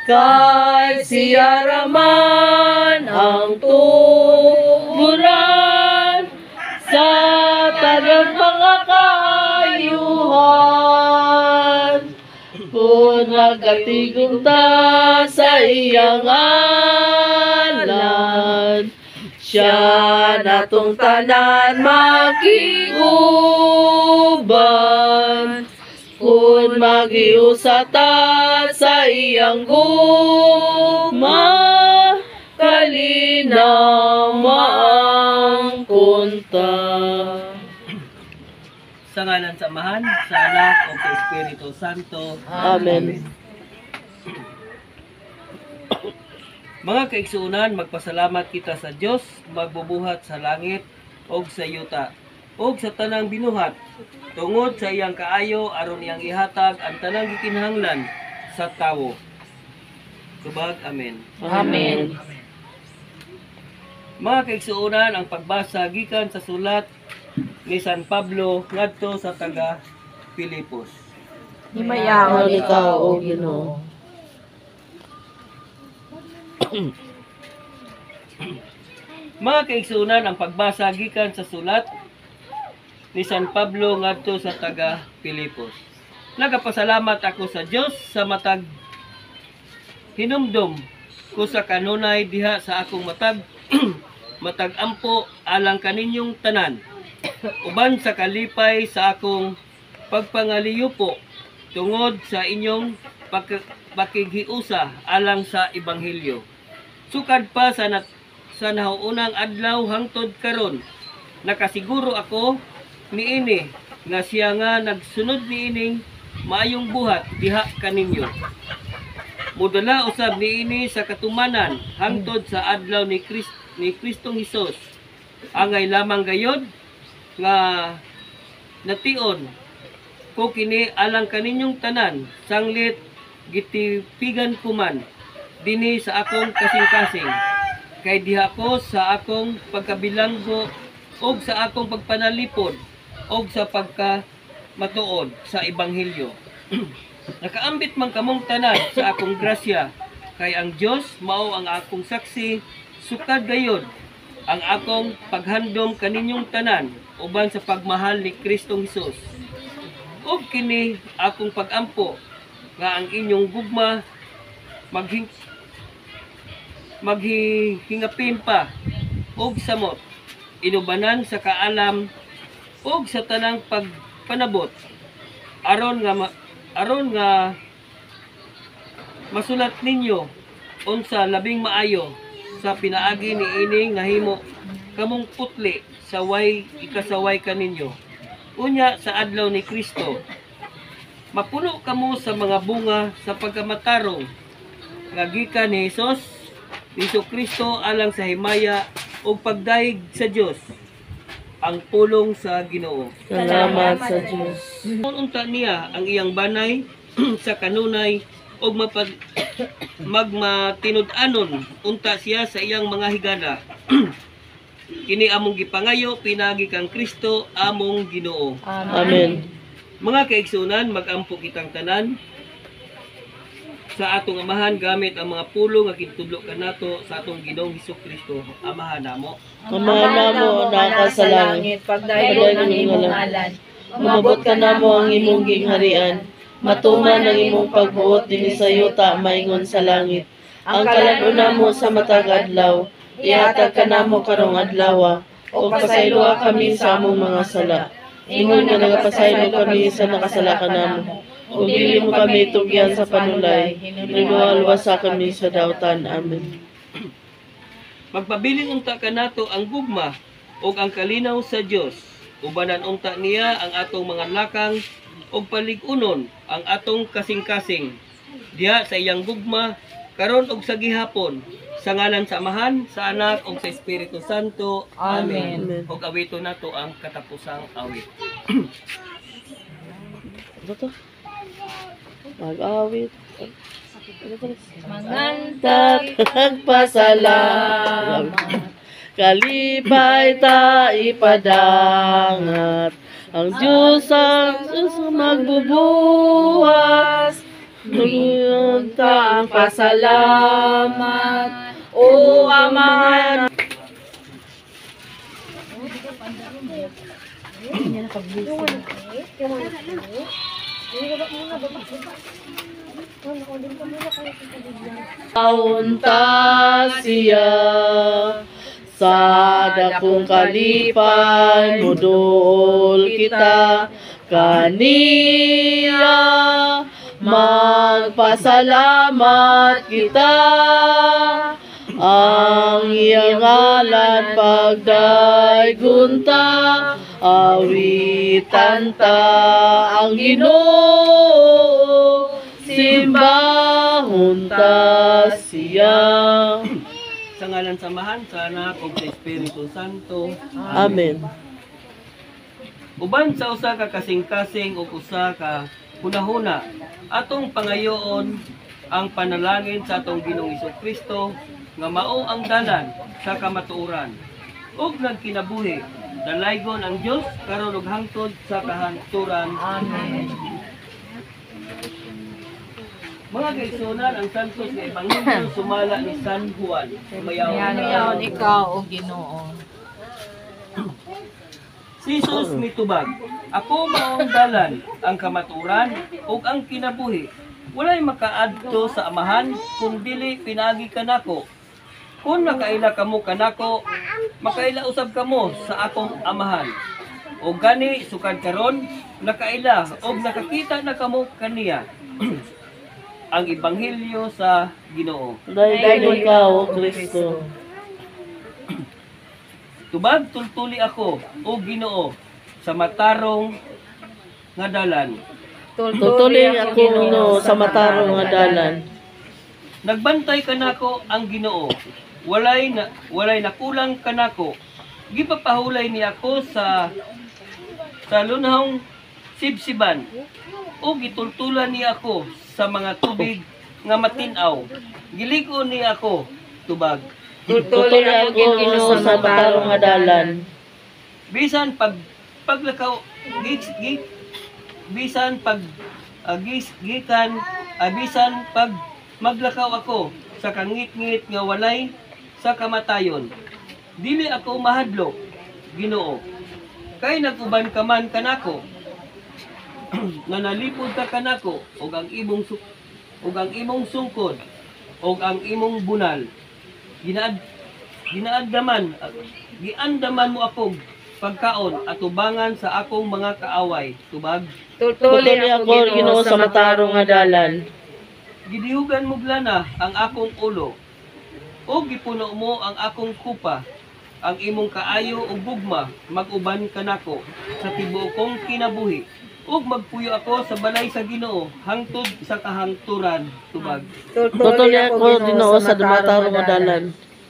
Kay siya raman ang tuburan sa tagang mga kaayuhan. Kung nagatigong ta sa iyang ngalan, siya natong tanan makiguban. Kung magiusatan sa iyang guma, kalinaw maangkunta. Sa ngalan sa Amahan, sa Anak, o sa Espiritu Santo. Amen. Mga kaigsuunan, magpasalamat kita sa Dios, magbubuhat sa langit o sa yuta, o sa tanang binuhat, tungod sa iyang kaayo aron iyang ihatag ang tanang gikinahanglan sa tawo. Subag, amen. Amen. Mga kaigsuunan, ang pagbasa gikan sa sulat ni San Pablo ngadto sa taga Pilipos. Himayaon ikaw, O Ginoo. Mga kaigsuunan, ang pagbasa gikan sa sulat ni San Pablo ngadto sa taga Pilipos. Nagapasalamat ako sa Dios sa matag hinumdum ko sa kanunay diha sa akong matag matag ampo alang kaninyong tanan. Uban sa kalipay sa akong pagpangaliyupo tungod sa inyong pakigiusa alang sa ebanghelyo. Sukad pa sa nahuunang adlaw hangtod karon, nakasiguro ako niini nga siya nga nagsunod niining maayong buhat diha kaninyo. Mudala usab niini sa katumanan hangtod sa adlaw ni Kristong Hesus. Angay lamang gayod nga nation ko kini alang kaninyong tanan, sanglit gitipigan ko man dinhi sa akong kasing-kasing, kay diha ko sa akong pagkabilanggo og sa akong pagpanalipod og sa pagkamatuod sa ebanghelyo. Nakaambit man kamong tanan sa akong grasya, kay ang Dios mao ang akong saksi, sukad gayod ang akong paghandom kaninyong tanan uban sa pagmahal ni Kristong Hesus. Og kini akong pagampo nga ang inyong gugma maghingapin pa og samot, inubanan sa kaalam og sa tanang pagpanabot aron nga masulat ninyo unsa labing maayo sa pinaagi ni ining nga himo kamong putli sa way ikasaway kaninyo. Unya sa adlaw ni Kristo, mapuno kamo sa mga bunga sa pagkamatarong nga gikan ni Kristo alang sa himaya o pagdaig sa Dios, ang pulong sa Ginoo. Salamat sa Diyos. Unta niya ang iyang banay sa kanunay o magmatinud-anon unta siya sa iyang mga higala. Kini among gipangayo pinagi kang Kristo among Ginoo. Amen. Mga kaigsunan, magampo kitang tanan sa atong amahan gamit ang mga pulong nga gitudlo kanato sa atong Ginoong Hesukristo, amahan namo. Amahan namo naka sa langit, pagdayon ang imong ngalan. Umabot ka namo ang imong gingharian. Matuman ang imong pagbuot dinhi sa yuta maingon sa langit. Ang kalan-una mo sa matag adlaw, ihatag ka namo karong adlaw, o pasayloa kami sa among mga sala. Ingon nga nagapasaylo kami sa nakasala ka namo. Kung dili mo kami tugyan sa panulay, hinualwasa kami sa dautan. Amen. Magpabilin unta kanato ang gugma o ang kalinaw sa Dios. Ubanan unta niya ang atong mga lakang o paligunon ang atong kasing-kasing. Diha sa iyang gugma, karon og sa gihapon, sa ngalan sa Amahan, sa Anak, ug sa Espiritu Santo. Amen. Ug awito nato ang katapusang awit. Ito. Mag-awit. Mangantat nagpasalamat. Kalipay ta ipadangat. Ang Diyos ang magbubuwas. Ngayon ta ang pasalamat, o Amahan. Kaunta siya sa dakong kalipay, mudol kita kaniya, magpasalamat kita. Ang iyang ngalan pagdaygunta, awitan ta ang Ginoo, simbahon ta siya. Sa ngalan samahan sa Anak ug sa Espiritu Santo. Amen. Uban sa usa ka kasing-kasing ug usa ka hunahuna, atong pangayoon ang panalangin sa atong Ginoong Kristo nga mao ang dalan sa kamatuoran ug nagkinabuhi. Dalaygon ang Dios karon ug hangtod sa kahangturan. Amen. Mga kaigsunan, ang santos nga ebanghelyo sumala ni San Juan. Mayaw ikaw o Ginoo. Si Jesus mitubag, ako maong dalan, ang kamaturan ug ang kinabuhi. Walay makaadto sa Amahan kung dili pinagi kanako. Kung nakaila kamo kanako, makaila usab kamo sa akong Amahan. O gani sukad karon nakaila og nakakita na kamo kaniya. Ang ebanghelyo sa Ginoo. Dayon ikaw, O Kristo. Tubag tultuli ako, o Ginoo, sa matarong nga dalan. Tutuli ako, Ginoo, sa matarong nga dalan. Nagbantay kanako ang Ginoo. Walay nakulang kanako. Gipapahulay niya ako sa lunahong sibsiban. O gitultulan niya ako sa mga tubig nga matinaw. Giligo niya ako, tubag. Tutuli ako, Ginoo, sa matarong nga dalan. Bisan paglakaw bisan pag maglakaw ako sa kangit-ngit nga walay sa kamatayon. Dili ako mahadlok, Ginoo. Kay naguban ka man kanako. Nga nalipod ka kanako ug ang imong sungkod ug ang imong bunal. Giandaman mo ako pagkaon at tubangan sa akong mga kaaway. Tubag. Tutuli ako, Ginoo, sa matarong nga dalan. Gidihugan mo glana ang akong ulo. O gipuno mo ang akong kupa. Ang imong kaayo ug gugma mag-uban kanako sa tibuok kong kinabuhi. Ug magpuyo ako sa balay sa Ginoo hangtod sa kahangturan. Tubag. Tutuli ako, Ginoo, sa matarong nga dalan.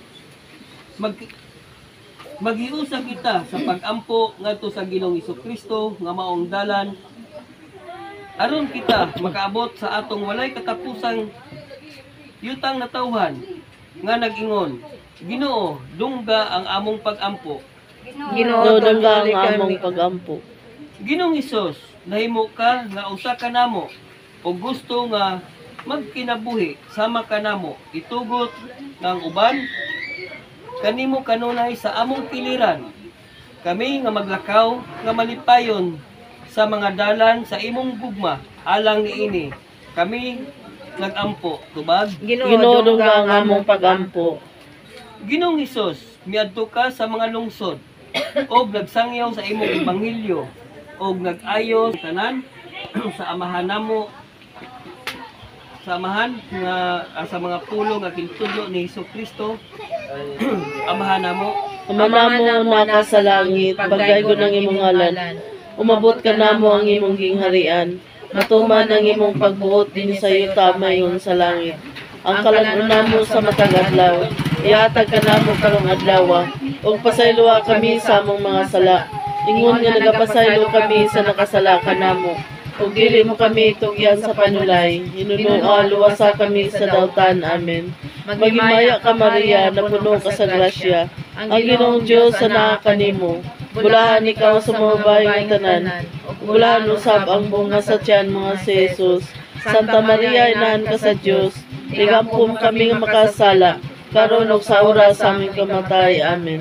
Maghiusa kita sa pag-ampo ngadto sa Ginoong Kristo nga maong dalan aron kita makaabot sa atong walay katapusang yutang na tawhan nga nag-ingon, Ginoo, dungga ang among pag-ampo. Ginoo, dungga ang among pag-ampo. Ginoong Hesus, nahimo ka nga usa ka namo o gusto nga magkinabuhi sama ka namo itugot ng uban kanimo kanunay sa among piliran. Kami nga maglakaw nga malipayon sa mga dalan sa imong gugma alang niini. Kami nagampo, tubag. Ginoo, dungga ang among pag-ampo. Ginoong Hesus, miadto ka sa mga lungsod og nagsangyaw sa imong ebanghelyo og nag-ayo tanan sa amahan namo sa mga pulong nga kintudlo ni Kristo. Amahan namo, Ama namo naka sa langit, pagdaygon ang imong ngalan. Umabot ka namo ang imong gingharian. Matuman ang imong pagbuot din sa iyo tamayon sa langit. Ang kalan namo sa matag adlaw, ihatag ka namo karong adlaw, ug pasayloa kami sa among mga sala. Ingon nga nagapasaylo kami sa nakasala kanamo. Ug dili mo kami tugyan sa panulay, hinunoa luwasa kami sa dautan. Amen. Magimaya ka, Maria, na puno ka sa grasya. Ang Ginoong Diyos sa naa kanimo. Bulahan ikaw sa mga bayi ng tanan. Bulahan usab ang bunga sa tiyan mga si Jesus. Santa Maria, inahan ka sa Diyos, tigampom kami nga makasala, karon ug sa oras sa aming kamatay. Amen.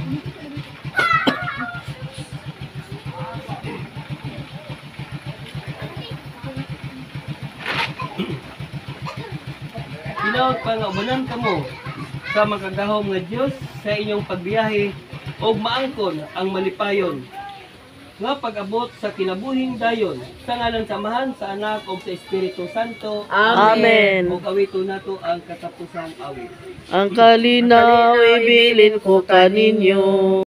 Tinawag pa nga ubanan kamo sa makagahom nga Dios sa inyong pagbiyahe ug maangkon ang malipayon nga pag-abot sa kinabuhing dayon sa ngalan samahan sa anak ug sa Espiritu Santo. Amen. Ug awiton nato ang katapusang awit. Ang kalinaw ibilin ko kaninyo.